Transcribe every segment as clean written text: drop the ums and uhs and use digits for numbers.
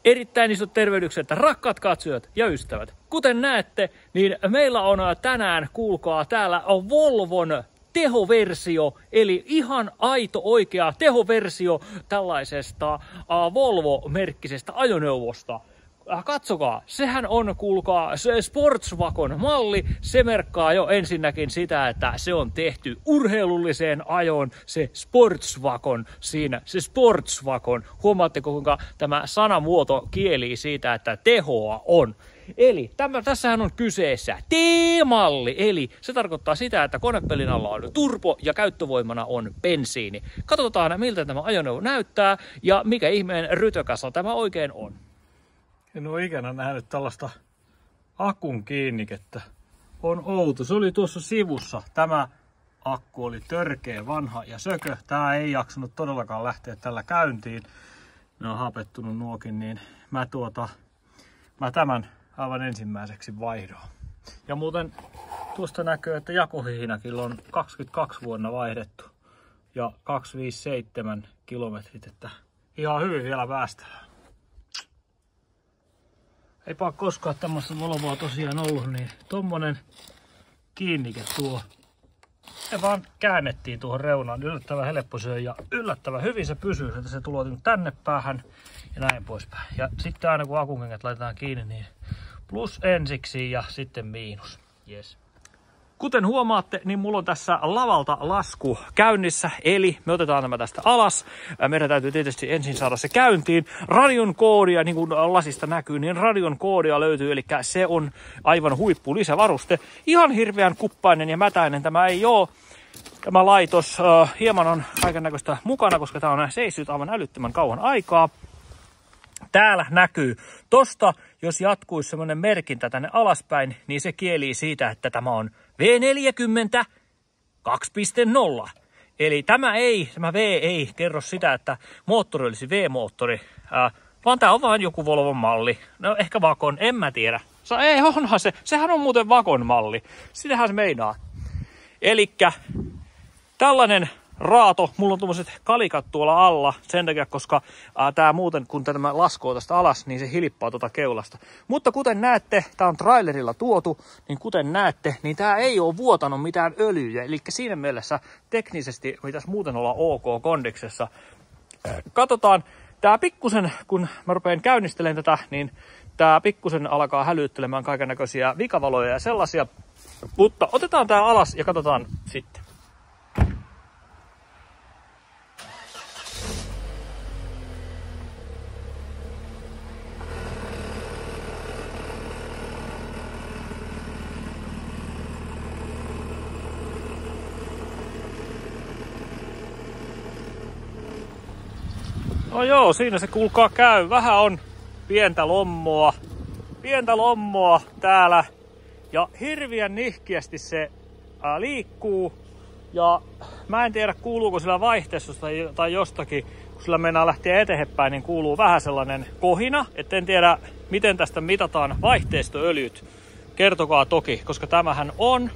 Erittäin isot tervehdykset, rakkaat katsojat ja ystävät. Kuten näette, niin meillä on tänään, kuulkaa, täällä on Volvon tehoversio, eli ihan aito oikea tehoversio tällaisesta Volvo-merkkisestä ajoneuvosta. Katsokaa, sehän on, kuulkaa, se Sportswagon malli. Se merkkaa jo ensinnäkin sitä, että se on tehty urheilulliseen ajoon, se Sportswagon siinä, se Sportswagon. Huomaatteko, kuinka tämä sanamuoto kielii siitä, että tehoa on. Eli tässähän on kyseessä T-malli, eli se tarkoittaa sitä, että konepelin alla on turbo ja käyttövoimana on bensiini. Katsotaan, miltä tämä ajoneuvo näyttää ja mikä ihmeen rytökässä tämä oikein on. En ole ikänä nähnyt tällaista akun kiinnikettä. On outo. Se oli tuossa sivussa. Tämä akku oli törkeä, vanha ja sökö. Tää ei jaksanut todellakaan lähteä tällä käyntiin. Ne on hapettunut nuokin, niin mä tämän aivan ensimmäiseksi vaihdoin. Ja muuten tuosta näkyy, että jakohiinakin on 22 vuonna vaihdettu. Ja 257 kilometrit, että ihan hyvin vielä päästään. Eipä ole koskaan tämmöistä Volvoa tosiaan ollut, niin tommonen kiinnike tuo. Se vaan käännettiin tuohon reunaan, yllättävän helppo se ja yllättävän hyvin se pysyy, että se tulee tänne päähän ja näin poispäin. Ja sitten aina kun akunkengät laitetaan kiinni, niin plus ensiksi ja sitten miinus. Yes. Kuten huomaatte, niin mulla on tässä lavalta lasku käynnissä, eli me otetaan tämä tästä alas. Meidän täytyy tietysti ensin saada se käyntiin. Radion koodia, niin kuin lasista näkyy, niin radion koodia löytyy, eli se on aivan huippu lisävaruste. Ihan hirveän kuppainen ja mätäinen tämä ei ole. Tämä laitos hieman on kaikennäköistä mukana, koska tämä on seissyt aivan älyttömän kauan aikaa. Täällä näkyy tosta, jos jatkuisi semmoinen merkintä tänne alaspäin, niin se kielii siitä, että tämä on V40 2.0. Eli tämä V ei kerro sitä, että moottori olisi V-moottori, vaan tämä on vain joku Volvon malli. No ehkä Vakon, en mä tiedä. Ei, onhan se. Sehän on muuten Vakon malli. Sitähän se meinaa. Elikkä tällainen raato, mulla on tuommoiset kalikat tuolla alla sen takia, koska tää muuten, kun tämä laskoo tästä alas, niin se hilippaa tuota keulasta. Mutta kuten näette, tää on trailerilla tuotu, niin kuten näette, niin tää ei ole vuotanut mitään öljyjä. Eli siinä mielessä teknisesti pitäisi muuten olla ok kondiksessa. Katsotaan, tää pikkusen, kun mä rupean käynnistelemään tätä, niin tää pikkusen alkaa hälyttelemään kaikennäköisiä vikavaloja ja sellaisia. Mutta otetaan tää alas ja katsotaan sitten. No joo, siinä se kuulkaa käy. Vähän on pientä lommoa täällä. Ja hirviän nihkiästi se liikkuu. Ja mä en tiedä kuuluuko sillä vaihteistosta tai jostakin, kun sillä mennään lähteä eteenpäin, niin kuuluu vähän sellainen kohina. Et en tiedä miten tästä mitataan vaihteistoöljyt. Kertokaa toki, koska tämähän on,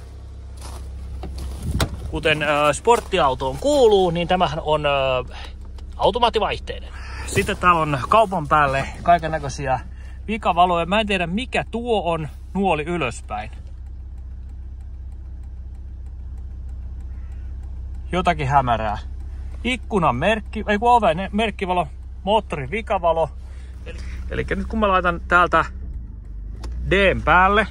kuten sporttiautoon kuuluu, niin tämähän on automaattivaihteinen. Sitten täällä on kaupan päälle kaikennäköisiä vikavaloja. Mä en tiedä mikä tuo on nuoli ylöspäin. Jotakin hämärää. Ikkunan merkki, ei kun oven merkkivalo, moottorin vikavalo. Eli nyt kun mä laitan täältä D:n päälle,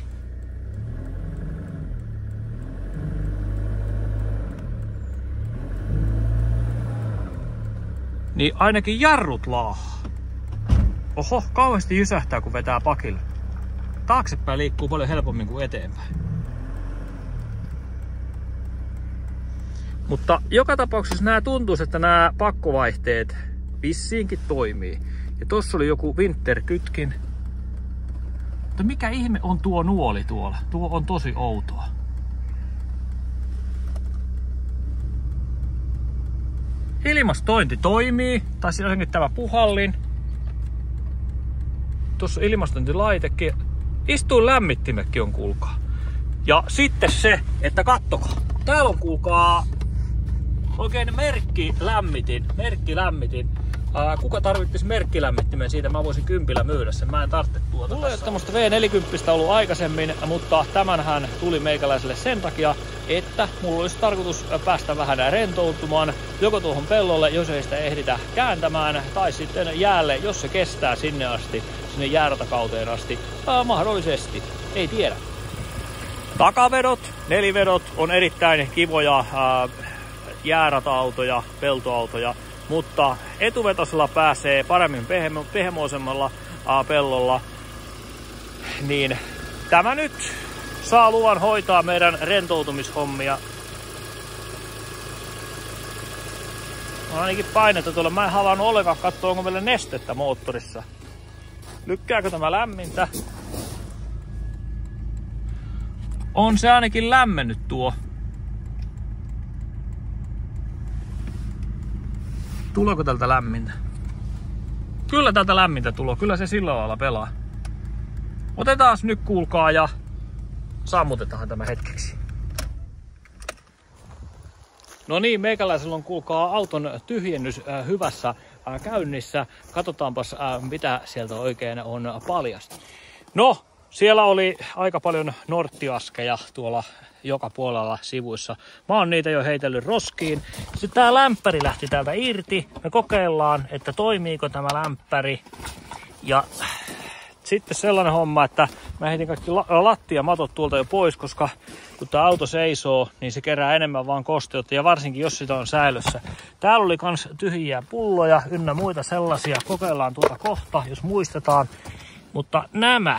niin ainakin jarrut laahaa. Oho, kauheasti jysähtää kun vetää pakille. Taaksepäin liikkuu paljon helpommin kuin eteenpäin. Mutta joka tapauksessa nämä tuntuisi, että nämä pakkovaihteet vissiinkin toimii. Ja tossa oli joku Winter-kytkin. Mutta mikä ihme on tuo nuoli tuolla? Tuo on tosi outoa. Ilmastointi toimii, tai siinä onkin tämä puhallin. Tuossa on ilmastointilaitekin. Istuin lämmittimekin on, kuulkaa. Ja sitten se, että kattokaa. Täällä on, kuulkaa, oikein merkkilämmitin. Kuka tarvittisi merkkilämmittimen siitä? Mä voisin 10 myydä sen. Mä en tarvitse tuota. Mulla ei ole tämmöstä V40 ollut aikaisemmin, mutta tämänhän tuli meikäläiselle sen takia, että mulla olisi tarkoitus päästä vähän rentoutumaan joko tuohon pellolle, jos ei sitä ehditä kääntämään, tai sitten jäälle, jos se kestää sinne asti, sinne jääratakauteen asti. Mahdollisesti, ei tiedä. Takavedot, nelivedot on erittäin kivoja jäärata-autoja, peltoautoja, mutta etuvetosella pääsee paremmin pehmoisemmalla pellolla. Niin tämä nyt saa luvan hoitaa meidän rentoutumishommia. On ainakin painetta tuolla. Mä en havainnut ollenkaan katsoa, onko meillä nestettä moottorissa. Lykkääkö tämä lämmintä? On se ainakin lämmennyt tuo. Tuleeko tältä lämmintä? Kyllä tältä lämmintä tulo. Kyllä se sillä lailla pelaa. Otetaan nyt kuulkaa ja sammutetaan tämä hetkeksi. No niin, meikäläisellä on kuulkaa auton tyhjennys hyvässä käynnissä. Katsotaanpas mitä sieltä oikein on paljasta. No, siellä oli aika paljon norttiaskeja tuolla joka puolella sivuissa. Mä oon niitä jo heitellyt roskiin. Sitten tää lämpäri lähti täältä irti. Me kokeillaan, että toimiiko tämä lämpäri. Ja sitten sellainen homma, että mä heitin kaikki lattiamatot tuolta jo pois, koska kun tää auto seisoo, niin se kerää enemmän vaan kosteutta, ja varsinkin jos sitä on säilössä. Täällä oli kans tyhjiä pulloja ynnä muita sellaisia. Kokeillaan tuota kohta, jos muistetaan. Mutta nämä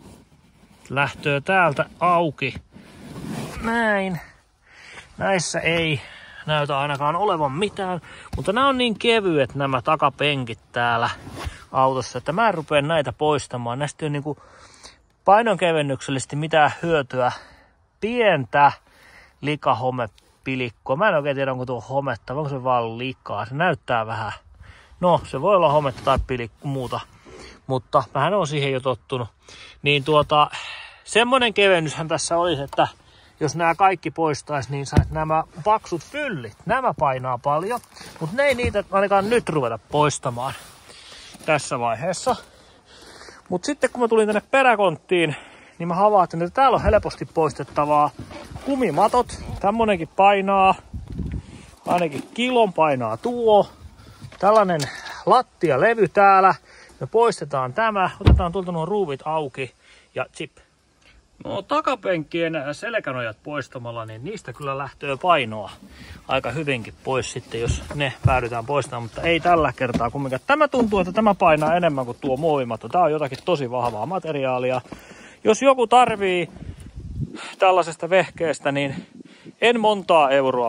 lähtöö täältä auki. Näin. Näissä ei näytä ainakaan olevan mitään, mutta nämä on niin kevyet nämä takapenkit täällä autossa, että mä en rupea näitä poistamaan. Näistä ei ole niinku painonkevennyksellisesti mitään hyötyä. Pientä likahomepilikkoa. Mä en oikein tiedä, onko tuo hometta, onko se vaan likaa. Se näyttää vähän. No, se voi olla hometta tai pilikku muuta, mutta vähän on siihen jo tottunut. Niin semmonen kevennyshän tässä olisi, että jos nämä kaikki poistaisi, niin sait nämä paksut fyllit. Nämä painaa paljon, mutta ne ei niitä ainakaan nyt ruveta poistamaan tässä vaiheessa. Mutta sitten kun mä tulin tänne peräkonttiin, niin mä havaitsin, että täällä on helposti poistettavaa kumimatot. Tämmönenkin painaa, ainakin kilon painaa tuo. Tällainen lattialevy täällä. Me poistetaan tämä, otetaan tuolta nuo ruuvit auki ja chip. No, takapenkkien selkänojat poistamalla, niin niistä kyllä lähtee painoa aika hyvinkin pois sitten, jos ne päädytään poistamaan, mutta ei tällä kertaa kumminkaan. Tämä tuntuu, että tämä painaa enemmän kuin tuo muovimato. Tämä on jotakin tosi vahvaa materiaalia. Jos joku tarvii tällaisesta vehkeestä, niin en montaa euroa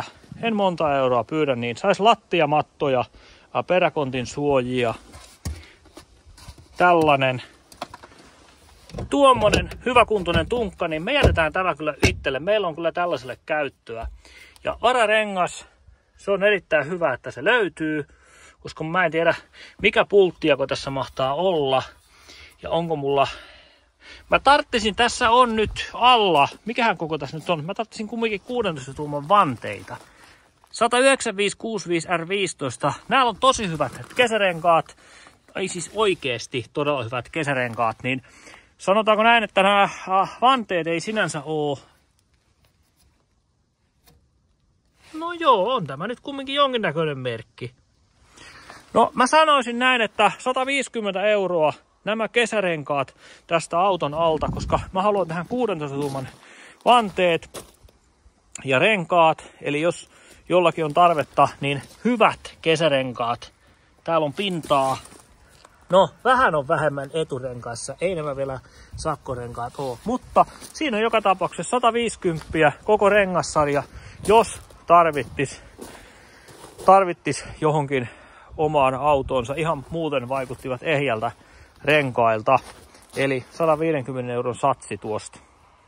pyydä, niin saisi lattiamattoja, peräkontin suojia, tällainen. Tuommoinen hyväkuntoinen tunkka, niin me jätetään tämä kyllä itselle. Meillä on kyllä tällaiselle käyttöä. Ja ARA-rengas, se on erittäin hyvä, että se löytyy, koska mä en tiedä, mikä pulttiako tässä mahtaa olla. Ja onko mulla... Mä tarttisin, tässä on nyt alla, mikähän koko tässä nyt on? Mä tarttisin kumminkin 16 tuuman vanteita. 195 R15. Nämä on tosi hyvät kesärenkaat. Ei siis oikeesti todella hyvät kesärenkaat, niin sanotaanko näin, että nämä vanteet ei sinänsä oo. No joo, on tämä nyt kumminkin jonkinnäköinen merkki. No mä sanoisin näin, että 150 € nämä kesärenkaat tästä auton alta, koska mä haluan tähän 16 tuuman vanteet ja renkaat. Eli jos jollakin on tarvetta, niin hyvät kesärenkaat. Täällä on pintaa. No, vähän on vähemmän eturenkaissa, ei nämä vielä sakkorenkaat ole, mutta siinä on joka tapauksessa 150 koko rengassarja, jos tarvittis johonkin omaan autoonsa. Ihan muuten vaikuttivat ehjältä renkailta, eli 150 € satsi tuosta.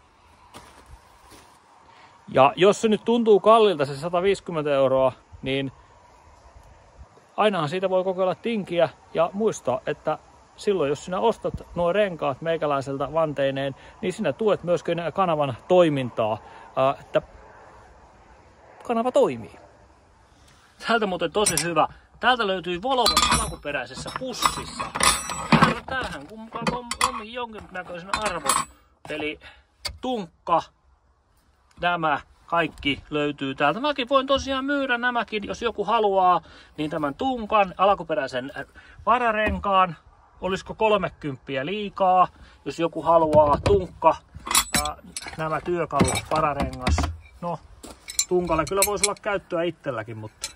Ja jos se nyt tuntuu kalliilta se 150 €, niin ainahan siitä voi kokeilla tinkiä ja muistaa, että silloin jos sinä ostat nuo renkaat meikäläiseltä vanteineen, niin sinä tuet myöskin kanavan toimintaa, että kanava toimii. Täältä muuten tosi hyvä täältä löytyi Volvon alkuperäisessä pussissa. Tämähän on jonkinnäköisen arvo. Eli tunkka, nämä kaikki löytyy täältä. Mäkin voin tosiaan myydä nämäkin, jos joku haluaa, niin tämän tunkan, alkuperäisen vararenkaan. Olisiko 30 liikaa, jos joku haluaa tunkka, nämä työkalut, vararengas. No, tunkalle kyllä voisi olla käyttöä itselläkin, mutta...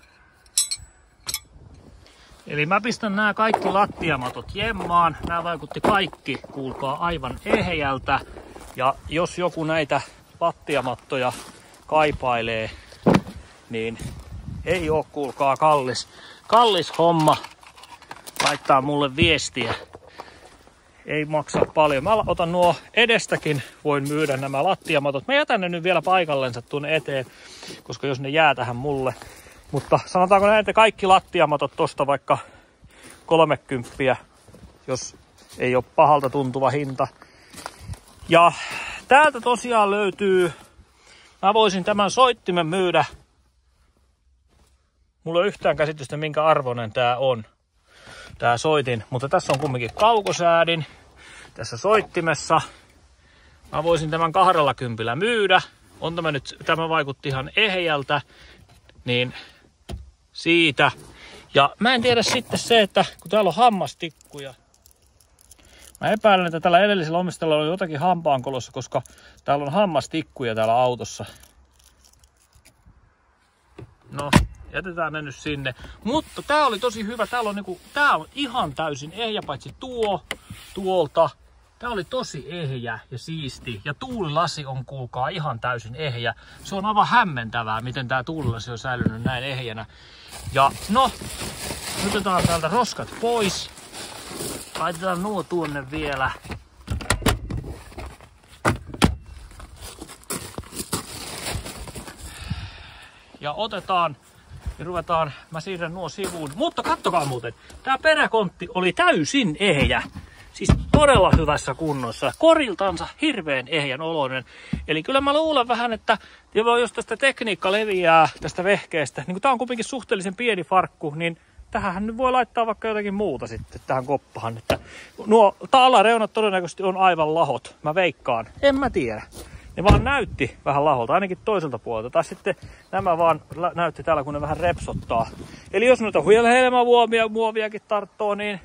Eli mä pistän nämä kaikki lattiamatot jemmaan. Nämä vaikutti kaikki, kuulkaa, aivan ehjältä. Ja jos joku näitä lattiamattoja kaipailee, niin ei oo, kuulkaa, kallis homma laittaa mulle viestiä. Ei maksa paljon. Mä otan nuo edestäkin, voin myydä nämä lattiamatot. Mä jätän ne nyt vielä paikallensa tuonne eteen, koska jos ne jää tähän mulle. Mutta sanotaanko näitä kaikki lattiamatot tosta vaikka 30, jos ei ole pahalta tuntuva hinta. Ja täältä tosiaan löytyy, mä voisin tämän soittimen myydä. Mulla ei ole yhtään käsitystä, minkä arvoinen tää on, tää soitin. Mutta tässä on kumminkin kaukosäädin tässä soittimessa. Mä voisin tämän 20 myydä. Tämä vaikutti ihan ehjältä, niin siitä. Ja mä en tiedä sitten se, että kun täällä on hammastikkuja. Mä epäilen, että tällä edellisellä omistajalla oli jotakin hampaankolossa, koska täällä on hammastikkuja täällä autossa. No, jätetään ne nyt sinne. Mutta tää oli tosi hyvä. Tää on ihan täysin ehjä, paitsi tuolta. Tää oli tosi ehjä ja siisti. Ja tuulilasi on, kuulkaa, ihan täysin ehjä. Se on aivan hämmentävää, miten tää tuulilasi on säilynyt näin ehjänä. Ja no, otetaan täältä roskat pois. Laitetaan nuo tuonne vielä. Ja otetaan ja ruvetaan, mä siirrän nuo sivuun. Mutta kattokaa muuten, tää peräkontti oli täysin ehjä. Siis todella hyvässä kunnossa. Koriltansa hirveän ehjän oloinen. Eli kyllä mä luulen vähän, että jos tästä tekniikka leviää tästä vehkeestä, niin kun tää on kuitenkin suhteellisen pieni farkku, niin tähän nyt voi laittaa vaikka jotakin muuta sitten tähän koppahan. Että nuo alareunat todennäköisesti on aivan lahot. Mä veikkaan. En mä tiedä. Ne vaan näytti vähän laholta, ainakin toiselta puolelta. Tai sitten nämä vaan näytti täällä, kun ne vähän repsottaa. Eli jos noita helmamuoviakin tarttoo, niin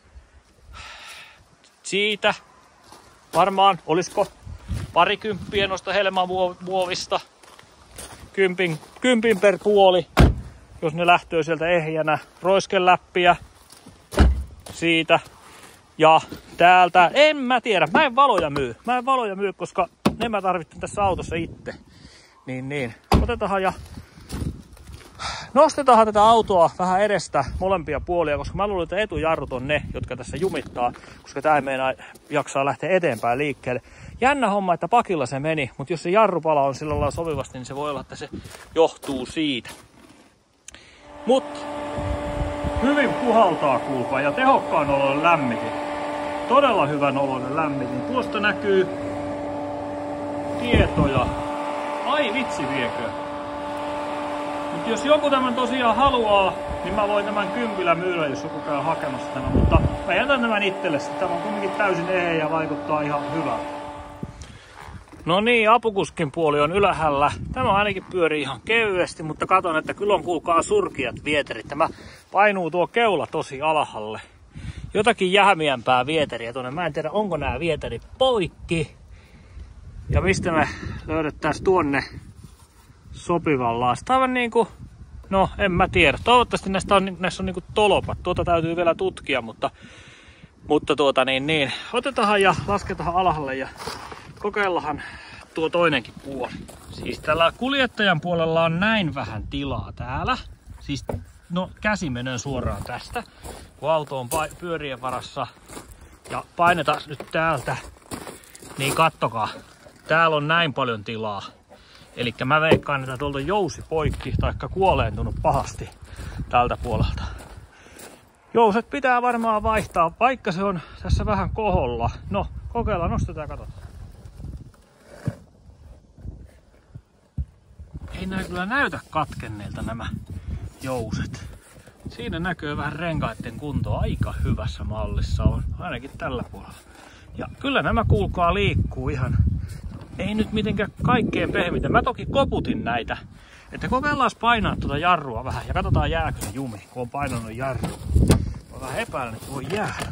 siitä varmaan olisiko parikymppiä noista helmamuovista. Kympin per puoli, jos ne lähtee sieltä ehjänä. Roiskeläppiä siitä. Ja täältä, en mä tiedä, mä en valoja myy, koska ne mä tarvitsen tässä autossa itse. Niin. Otetaan ja nostetaan tätä autoa vähän edestä molempia puolia, koska mä luulen, että etujarrut on ne, jotka tässä jumittaa, koska tää ei meinaa jaksaa lähteä eteenpäin liikkeelle. Jännä homma, että pakilla se meni, mutta jos se jarrupala on sillä lailla sopivasti, niin se voi olla, että se johtuu siitä. Mutta hyvin puhaltaa, kuulkaa, ja tehokkaan oloinen lämmitin. Todella hyvän oloinen lämmitin. Tuosta näkyy tietoja. Ai vitsi viekö. Mutta jos joku tämän tosiaan haluaa, niin mä voin tämän 10 myydä, jos joku käy hakemassa tämän. Mutta mä jätän tämän itselle, tämä on kuitenkin täysin ehjä ja vaikuttaa ihan hyvältä. No niin, apukuskin puoli on ylhäällä. Tämä ainakin pyörii ihan kevyesti, mutta katon, että kyllä on, kuulkaa, surkiat vieterit. Tämä painuu tuo keula tosi alhalle. Jotakin jähmiämpää vieteriä tuonne. Mä en tiedä, onko nämä vieterit poikki. Ja mistä me löydettäisiin tuonne sopivanlaista. Aivan niinku, no en mä tiedä. Toivottavasti näissä on niinku tolpat. Tuota täytyy vielä tutkia, mutta otetaan ja lasketaan alhalle ja kokeillaan tuo toinenkin puoli. Siis tällä kuljettajan puolella on näin vähän tilaa täällä. Siis no käsi menee suoraan tästä, kun auto on pyörien varassa. Ja painetaan nyt täältä, niin kattokaa. Täällä on näin paljon tilaa. Elikkä mä veikkaan, että tuolta jousi poikki, taikka kuoleentunut pahasti tältä puolelta. Jouset pitää varmaan vaihtaa, vaikka se on tässä vähän koholla. No, kokeillaan, nostetaan ja katsotaan. Ei näy kyllä näytä katkenneilta nämä jouset. Siinä näkyy vähän renkaiden kunto aika hyvässä mallissa on, ainakin tällä puolella. Ja kyllä nämä kuulkaa liikkuu ihan, ei nyt mitenkään kaikkein pehmitä. Mä toki koputin näitä, että kokeillaan painaa tuota jarrua vähän ja katsotaan jääkö se jumi, kun on painanut jarru. Mä vähän epäilen, että voi jäädä.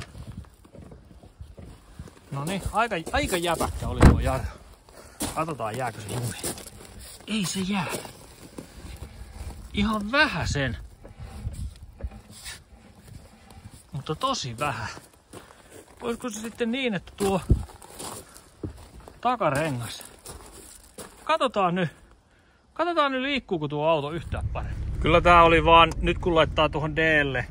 No niin, aika jäpäkkä oli tuo jarru. Katsotaan jääkö se jumi. Ei se jää. Ihan vähäsen. Mutta tosi vähän. Olisiko se sitten niin, että tuo takarengas. Katsotaan nyt liikkuuko tuo auto yhtään paremmin. Kyllä tää oli vaan, nyt kun laittaa tuohon D:lle,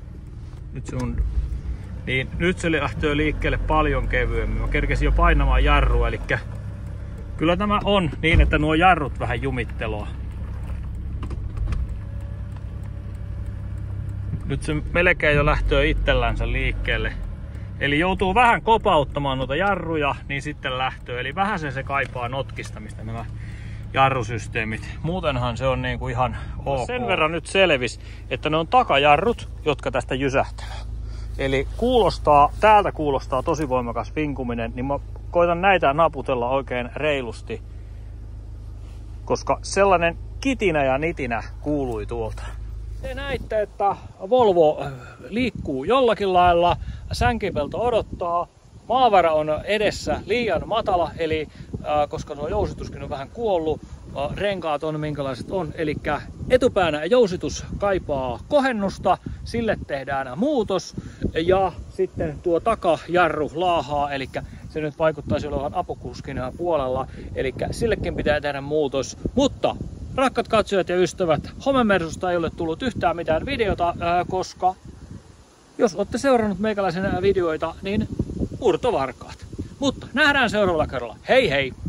nyt se lähtee liikkeelle paljon kevyemmin. Mä kerkesin jo painamaan jarrua, eli kyllä tämä on niin, että nuo jarrut vähän jumittelua. Nyt se melkein jo lähtee itsellänsä liikkeelle. Eli joutuu vähän kopauttamaan noita jarruja, niin sitten lähtee. Eli vähän se kaipaa notkistamista nämä jarrusysteemit. Muutenhan se on niinku ihan ok. Sen verran nyt selvisi, että ne on takajarrut, jotka tästä jysähtää. Eli täältä kuulostaa tosi voimakas vinkuminen, niin mä koitan näitä naputella oikein reilusti. Koska sellainen kitinä ja nitinä kuului tuolta. Te näitte, että Volvo liikkuu jollakin lailla, sänkipelto odottaa, maavara on edessä liian matala, eli koska tuo jousituskin on vähän kuollut, renkaat on minkälaiset on, eli etupäänä jousitus kaipaa kohennusta, sille tehdään muutos ja sitten tuo takajarru laahaa, eli se nyt vaikuttaisi olevan apukuskin puolella, eli sillekin pitää tehdä muutos, mutta rakkaat katsojat ja ystävät, Homemersusta ei ole tullut yhtään mitään videota, koska jos olette seurannut meikäläisen videoita, niin murtovarkaat. Mutta nähdään seuraavalla kerralla. Hei hei!